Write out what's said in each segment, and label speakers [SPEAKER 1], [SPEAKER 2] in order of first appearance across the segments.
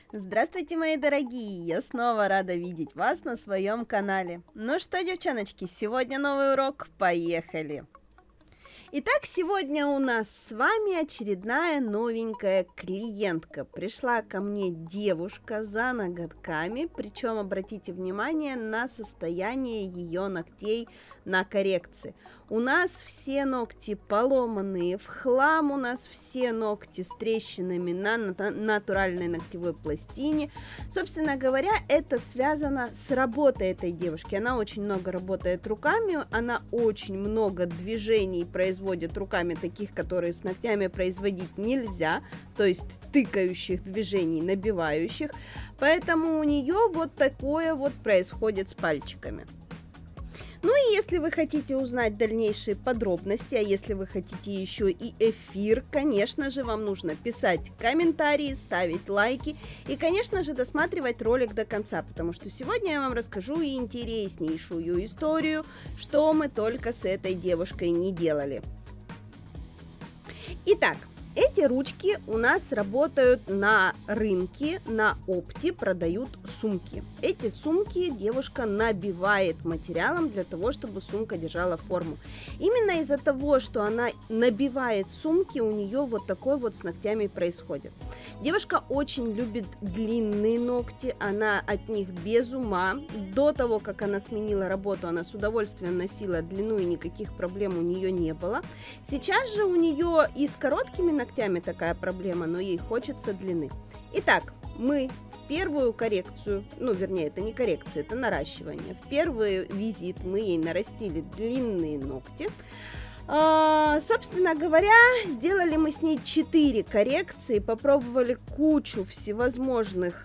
[SPEAKER 1] Здравствуйте, мои дорогие! Я снова рада видеть вас на своем канале. Ну что, девчоночки, сегодня новый урок. Поехали! Итак, сегодня у нас с вами очередная новенькая клиентка. Пришла ко мне девушка за ноготками, причем обратите внимание на состояние ее ногтей на коррекции. У нас все ногти поломанные в хлам, у нас все ногти с трещинами на натуральной ногтевой пластине. Собственно говоря, это связано с работой этой девушки. Она очень много работает руками, она очень много движений производит руками, таких, которые с ногтями производить нельзя, то есть тыкающих движений, набивающих. Поэтому у нее вот такое вот происходит с пальчиками. Ну и если вы хотите узнать дальнейшие подробности, а если вы хотите еще и эфир, конечно же, вам нужно писать комментарии, ставить лайки и, конечно же, досматривать ролик до конца, потому что сегодня я вам расскажу интереснейшую историю, что мы только с этой девушкой не делали. Итак, эти ручки у нас работают на рынке, на опте продают сумки. Эти сумки девушка набивает материалом для того, чтобы сумка держала форму. Именно из-за того, что она набивает сумки, у нее вот такой вот с ногтями происходит. Девушка очень любит длинные ногти, она от них без ума. До того, как она сменила работу, она с удовольствием носила длину и никаких проблем у нее не было. Сейчас же у нее и с короткими ногтями такая проблема, но ей хочется длины. Итак, мы в первую коррекцию, ну вернее это не коррекция, это наращивание. В первый визит мы ей нарастили длинные ногти. Собственно говоря, сделали мы с ней 4 коррекции, попробовали кучу всевозможных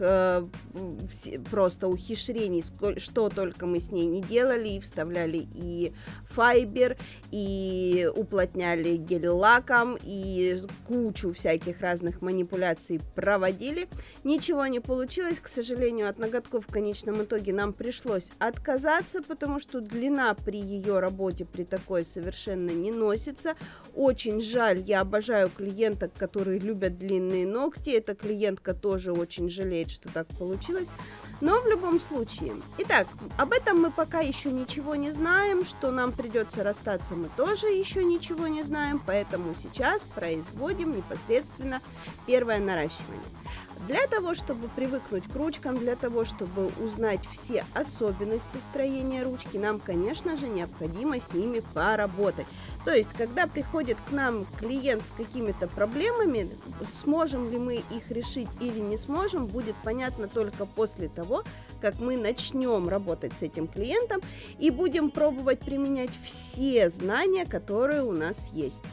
[SPEAKER 1] просто ухищрений, что только мы с ней не делали, и вставляли и файбер, и уплотняли гель-лаком, и кучу всяких разных манипуляций проводили. Ничего не получилось, к сожалению, от ноготков в конечном итоге нам пришлось отказаться, потому что длина при ее работе при такой совершенно не носится. Очень жаль, я обожаю клиенток, которые любят длинные ногти. Эта клиентка тоже очень жалеет, что так получилось. Но в любом случае. Итак, об этом мы пока еще ничего не знаем. Что нам придется расстаться, мы тоже еще ничего не знаем. Поэтому сейчас производим непосредственно первое наращивание. Для того, чтобы привыкнуть к ручкам, для того, чтобы узнать все особенности строения ручки, нам, конечно же, необходимо с ними поработать. То есть, когда приходит к нам клиент с какими-то проблемами, сможем ли мы их решить или не сможем, будет понятно только после того, как мы начнем работать с этим клиентом и будем пробовать применять все знания, которые у нас есть.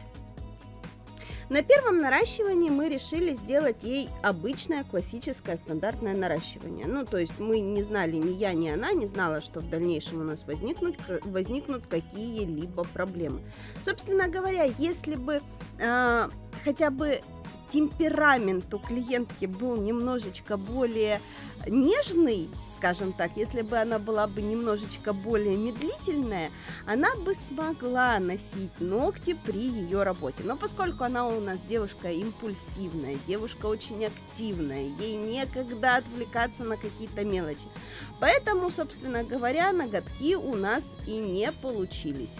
[SPEAKER 1] На первом наращивании мы решили сделать ей обычное классическое стандартное наращивание. Ну, то есть мы не знали, ни я, ни она не знала, что в дальнейшем у нас возникнут какие-либо проблемы. Собственно говоря, если бы хотя бы темперамент у клиентки был немножечко более нежный, скажем так, если бы она была бы немножечко более медлительная, она бы смогла носить ногти при ее работе. Но поскольку она у нас девушка импульсивная, девушка очень активная, ей некогда отвлекаться на какие-то мелочи. Поэтому, собственно говоря, ноготки у нас и не получились.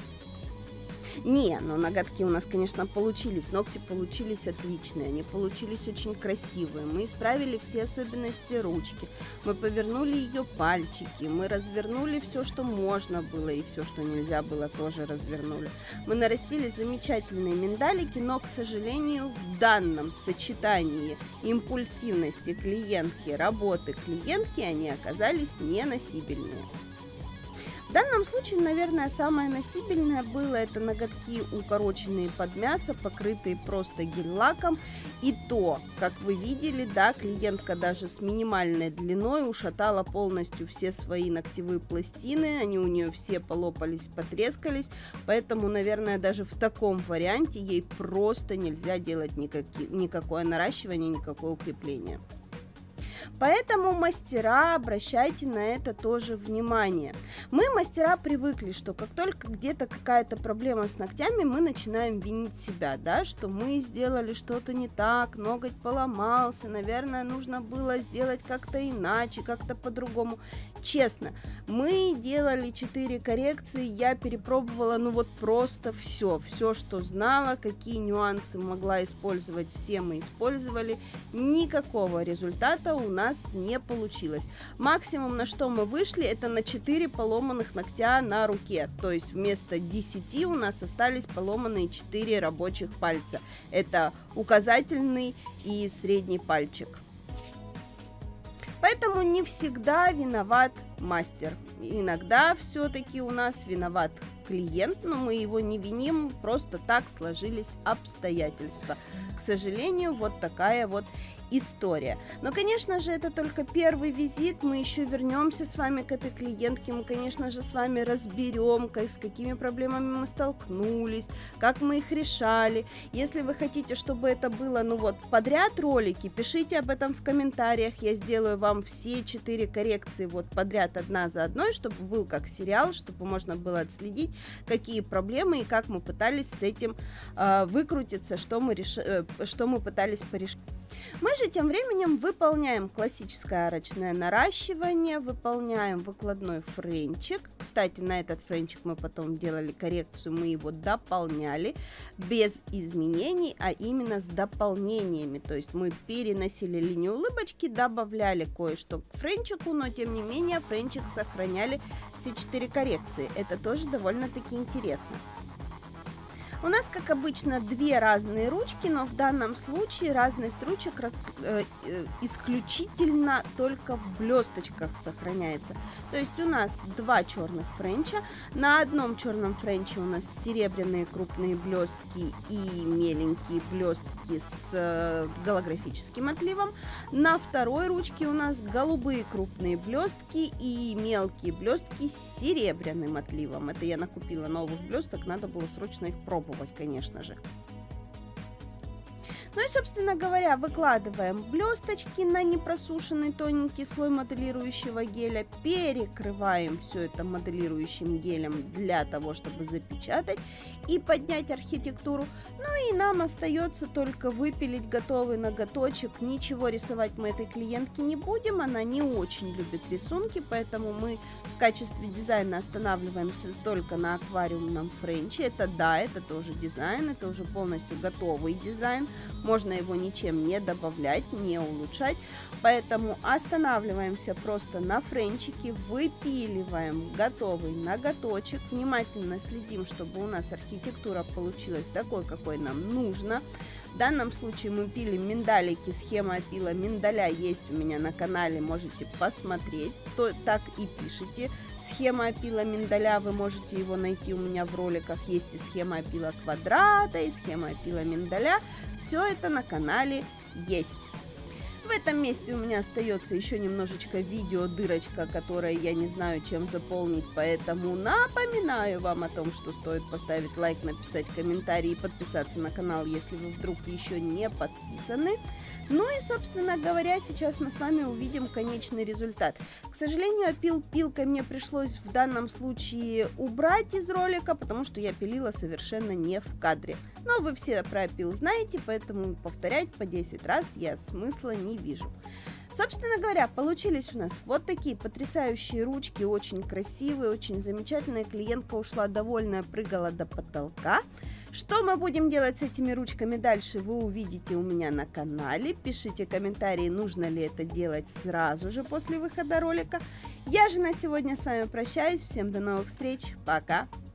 [SPEAKER 1] Но ноготки у нас, конечно, получились, ногти получились отличные, они получились очень красивые, мы исправили все особенности ручки, мы повернули ее пальчики, мы развернули все, что можно было, и все, что нельзя было, тоже развернули. Мы нарастили замечательные миндалики, но, к сожалению, в данном сочетании импульсивности клиентки, работы клиентки, они оказались неносибельные. В данном случае, наверное, самое носибельное было это ноготки, укороченные под мясо, покрытые просто гель-лаком. И то, как вы видели, да, клиентка даже с минимальной длиной ушатала полностью все свои ногтевые пластины. Они у нее все полопались, потрескались. Поэтому, наверное, даже в таком варианте ей просто нельзя делать никакое наращивание, никакое укрепление. Поэтому, мастера, обращайте на это тоже внимание. Мы, мастера, привыкли, что как только где-то какая-то проблема с ногтями, мы начинаем винить себя, да, что мы сделали что-то не так, ноготь поломался, наверное, нужно было сделать как-то иначе, как-то по-другому. Честно, мы делали 4 коррекции, я перепробовала, ну вот просто все, что знала, какие нюансы могла использовать, все мы использовали, никакого результата у нас не получилось. Максимум, на что мы вышли, это на 4 поломанных ногтя на руке, то есть вместо 10 у нас остались поломанные 4 рабочих пальца, это указательный и средний пальчик. Поэтому не всегда виноват мастер. Иногда все-таки у нас виноват клиент, но мы его не виним, просто так сложились обстоятельства. К сожалению, вот такая вот история. Но, конечно же, это только первый визит, мы еще вернемся с вами к этой клиентке, мы, конечно же, с вами разберем, с какими проблемами мы столкнулись, как мы их решали. Если вы хотите, чтобы это было, ну вот, подряд ролики, пишите об этом в комментариях, я сделаю вам все 4 коррекции вот подряд одна за одной, чтобы был как сериал, чтобы можно было отследить, какие проблемы и как мы пытались с этим выкрутиться, что мы пытались порешать. Мы же тем временем выполняем классическое арочное наращивание, выполняем выкладной френчик. Кстати, на этот френчик мы потом делали коррекцию, мы его дополняли без изменений, а именно с дополнениями. То есть мы переносили линию улыбочки, добавляли кое-что к френчику, но тем не менее френчик сохраняли все 4 коррекции. Это тоже довольно-таки интересно. У нас, как обычно, 2 разные ручки, но в данном случае разность ручек исключительно только в блесточках сохраняется. То есть у нас 2 черных френча, на одном черном френче у нас серебряные крупные блестки и меленькие блестки с голографическим отливом, на второй ручке у нас голубые крупные блестки и мелкие блестки с серебряным отливом. Это я накупила новых блесток, надо было срочно их пробовать, конечно же. Ну и, собственно говоря, выкладываем блесточки на непросушенный тоненький слой моделирующего геля, перекрываем все это моделирующим гелем для того, чтобы запечатать и поднять архитектуру. Ну и нам остается только выпилить готовый ноготочек. Ничего рисовать мы этой клиентке не будем, она не очень любит рисунки, поэтому мы в качестве дизайна останавливаемся только на аквариумном френче. Это да, это тоже дизайн, это уже полностью готовый дизайн. Можно его ничем не добавлять, не улучшать, поэтому останавливаемся просто на френчике, выпиливаем готовый ноготочек, внимательно следим, чтобы у нас архитектура получилась такой, какой нам нужно. В данном случае мы пилим миндалики, схема опила миндаля есть у меня на канале, можете посмотреть, то так и пишите. Схема опила миндаля, вы можете его найти у меня в роликах, есть и схема опила квадрата, и схема опила миндаля, все это на канале есть. В этом месте у меня остается еще немножечко видео дырочка, которая я не знаю, чем заполнить, поэтому напоминаю вам о том, что стоит поставить лайк, написать комментарий и подписаться на канал, если вы вдруг еще не подписаны. Ну и, собственно говоря, сейчас мы с вами увидим конечный результат. К сожалению, пилкой мне пришлось в данном случае убрать из ролика, потому что я пилила совершенно не в кадре. Но вы все про опил знаете, поэтому повторять по 10 раз я смысла не вижу. Собственно говоря, получились у нас вот такие потрясающие ручки, очень красивые, очень замечательные. Клиентка ушла довольная, прыгала до потолка. Что мы будем делать с этими ручками дальше, вы увидите у меня на канале. Пишите комментарии, нужно ли это делать сразу же после выхода ролика. Я же на сегодня с вами прощаюсь. Всем до новых встреч. Пока!